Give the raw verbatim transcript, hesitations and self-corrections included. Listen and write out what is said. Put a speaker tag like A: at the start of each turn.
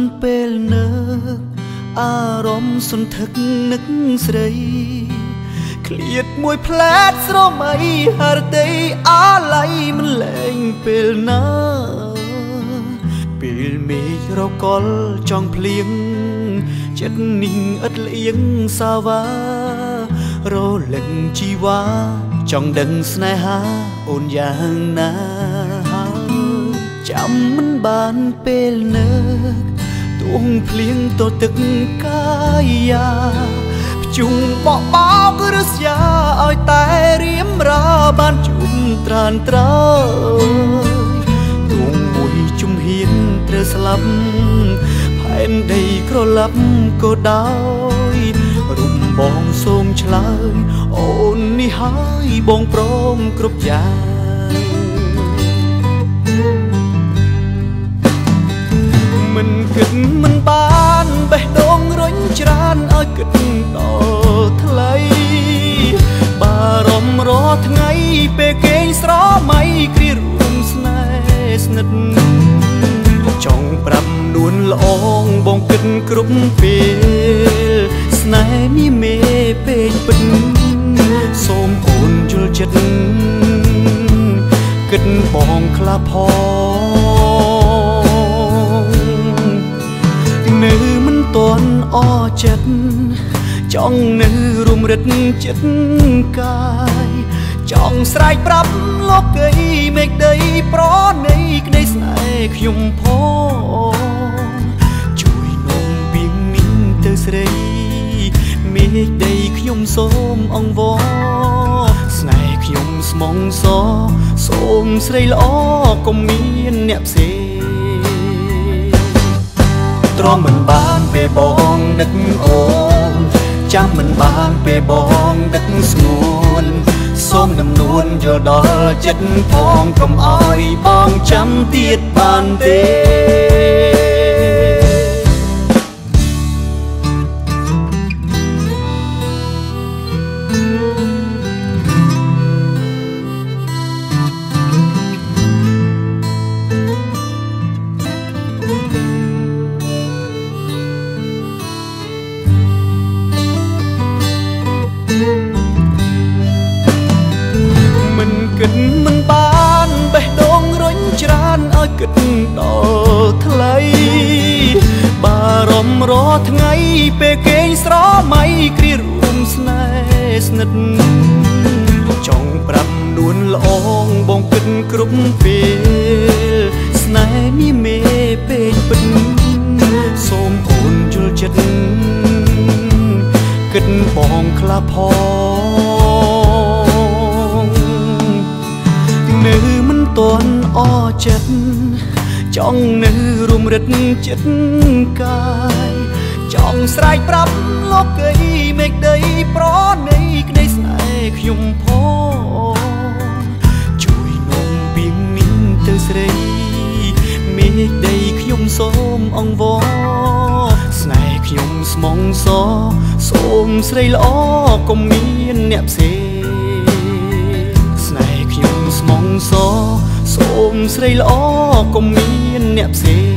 A: ពេលនឹកអារម្មណ៍សន្ធឹកនឹកស្រីឃ្លាតមួយផ្លែតស្រមៃហរតីអាឡ័យមិនលែងពេលណាពេលមេឃរកលចង់ភ្លៀងចិត្តនិងឥតលៀងសាវ៉ារលឹងជីវ៉ាចង់ដឹងស្នេហាអូនយ៉ាងណាចាំមិនបានពេលនឹកទួងភ្លៀងទទឹកកាយាភ្ជុំបោកបោកឬស្យាឲ្យតែរៀមរាបានជុំត្រានត្រើយទួងមួយជំហានត្រូវស្លាប់ផែនដីក្រឡាប់ក៏ដោយរុំបងសូមឆ្លើយអូននេះហើយបងព្រមគ្រប់យ៉ាងមិនគិតមិនបានបេះដូងរុញច្រានឲ្យគិតដល់ថ្លៃបារម្ភរាល់ថ្ងៃពេលគេងស្រមៃគ្រារួមស្នេហ៍ស្និទ្ធចង់ប្រាប់នួនល្អងបងគិតគ្រប់ពេលស្នេហ៍នេះមេពេកពិតសូមអូនយល់ចិត្តគិតបងខ្លះផងនៅមិនទាន់អចិត្តចង់នៅរំរិតចិត្តកាយចង់ស្រែកប្រាប់លោកីមេឃដីប្រណីក្តីស្នេហ៍ខ្ញុំផងជួយនាំពីងនេះទៅស្រីមេឃដីខ្ញុំសូមអង្វរស្នេហ៍ខ្ញុំស្មងសសូមស្រីល្អកុំមានអ្នកផ្សេងទ្រាំមិនបានពេលបងនឹកអូនចាំមិនបានពេលបងដឹកស្ងួនសូមដំនួនយល់ដល់ចិត្តផងកុំអោយបងចាំទៀតបានទេគិតមិនបានបេះដូងរុញច្រានឲ្យគិតដល់ថ្លៃបារម្ភរាល់ថ្ងៃពេលគេងស្រមៃគ្រារួមស្នេហ៍ស្និទ្ធចង់ប្រាប់នួនល្អងបងគិតគ្រប់ពេលស្នេហ៍នេះមេពេកពិតសូមអូនយល់ចិត្តគិតបងខ្លះផងនៅមិនទាន់អចិត្តចង់នៅរំរិតចិត្តកាយចង់ស្រែកប្រាប់លោកីមេឃដីប្រណីក្តីស្នេហ៍ខ្ញុំផងជួយនាំពីងនេះទៅស្រីមេឃដីខ្ញុំសូមអង្វរស្នេហ៍ខ្ញុំស្មងសសូមស្រីល្អកុំមានអ្នកផ្សេងស្នេហ៍ខ្ញុំស្មងសសូមស្រីល្អកុំមានអ្នកផ្សេង